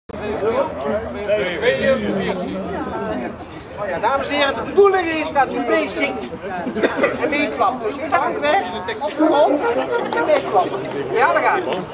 Oh ja, dames en heren, de bedoeling is dat u meezingt en meeklapt. Dus je hangt weg op de grond en meeklappen. Ja, daar gaat het.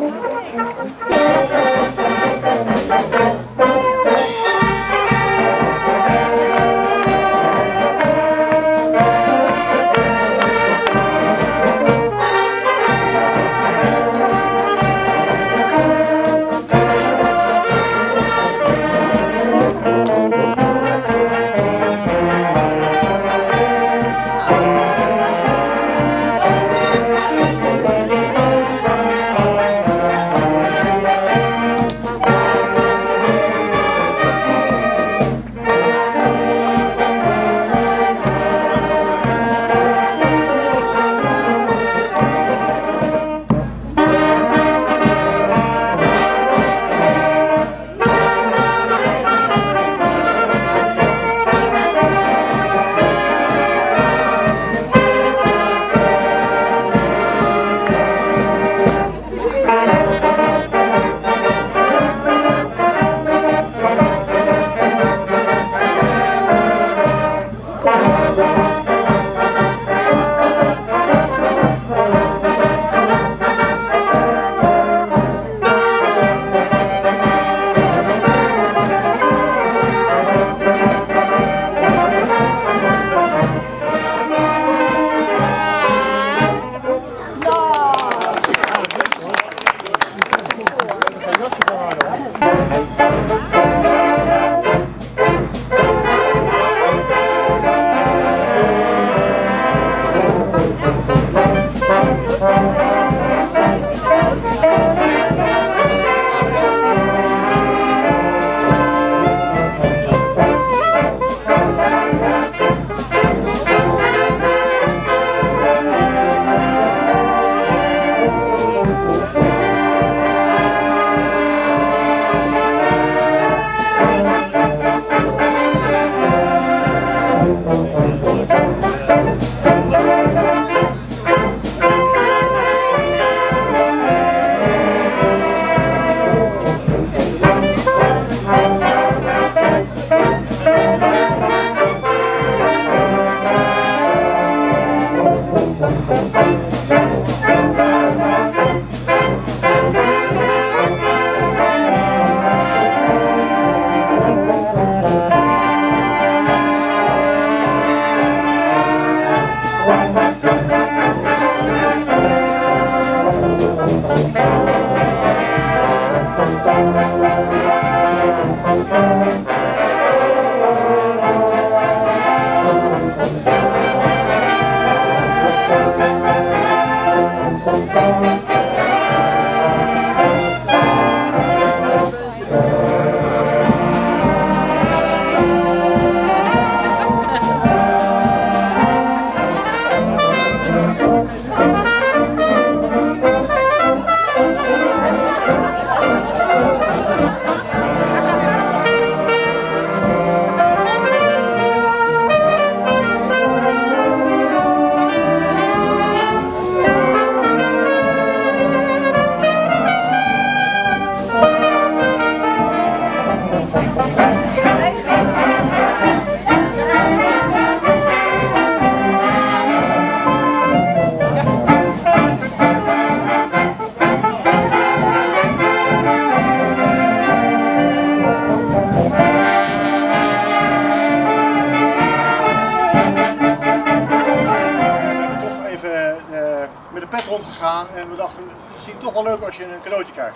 En we dachten, het is toch wel leuk als je een cadeautje krijgt.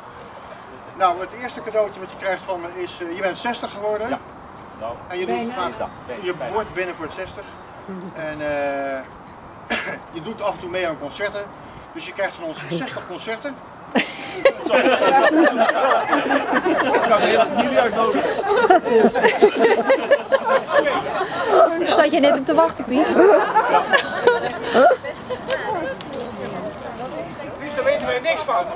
Nou, het eerste cadeautje wat je krijgt van me is, je bent 60 geworden. Ja. Nou, en je doet vaak, je wordt binnenkort 60. En je doet af en toe mee aan concerten. Dus je krijgt van ons 60 concerten. Ik ga de hele familie uitnodigen. Zat je net op te wachten, Piet? Dus daar weten wij niks van.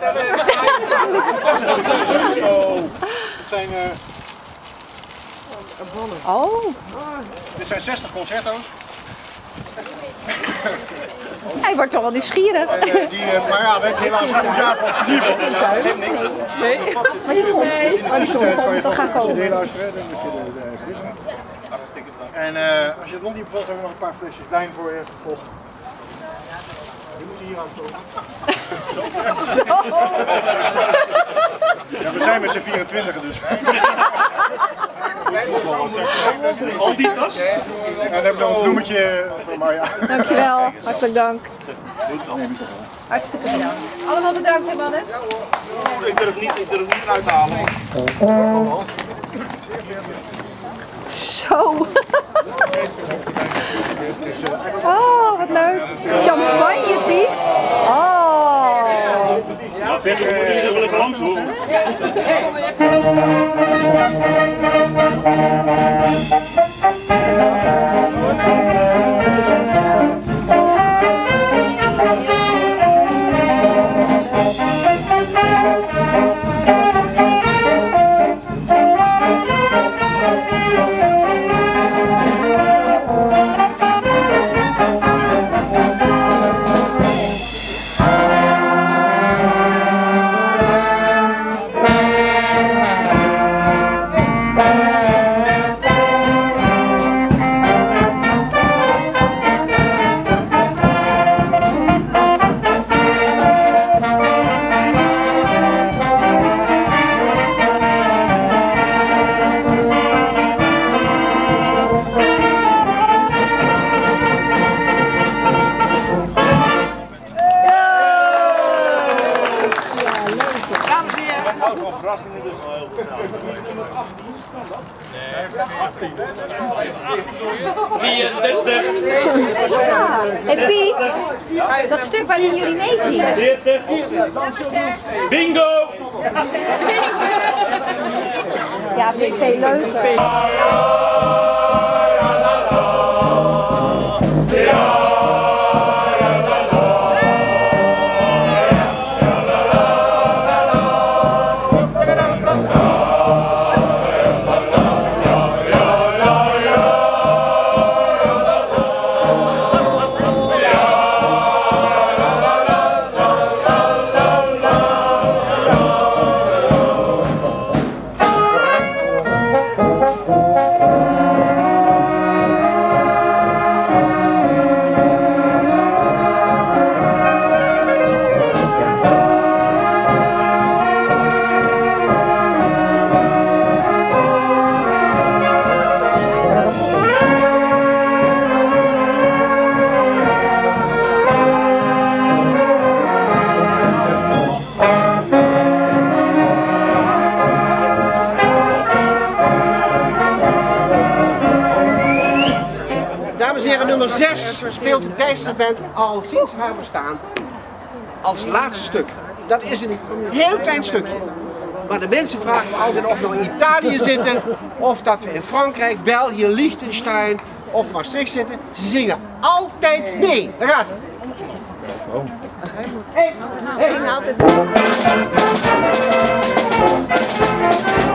Het zijn Oh. dit zijn 60 concerto's. Hij wordt toch wel nieuwsgierig. Maar ja, we hebben helaas geen jaar pas gezien. Nee. Maar die komt. Kan je toch gaan komen. CD luisteren, dan moet je en als je het nog niet bevalt, hebben we nog een paar flesjes wijn voor je gekocht. Die moeten hier aan komen. Ja, we zijn met z'n 24 dus. Al die tas? En dan hebben we nog een bloemetje voor Marja. Dankjewel, hartelijk dank. Hartstikke bedankt. Allemaal bedankt, hè mannen? Ik durf niet eruit te halen. Zo. Oh, wat leuk. Champagne, Piet. Oh. Moet je zo wel even langs hoor. verrassingen dus al heel Hey Piet, dat stuk waarin jullie meezingen. 40. Bingo! Ja, vind ik veel leuker. Dames en heren, nummer 6 speelt de Dijksterband al sinds haar bestaan als laatste stuk. Dat is een heel klein stukje. Maar de mensen vragen me altijd of we nou in Italië zitten, of dat we in Frankrijk, België, Liechtenstein of Maastricht zitten. Ze zingen altijd mee. Daar gaat het. Hey, hey. Altijd.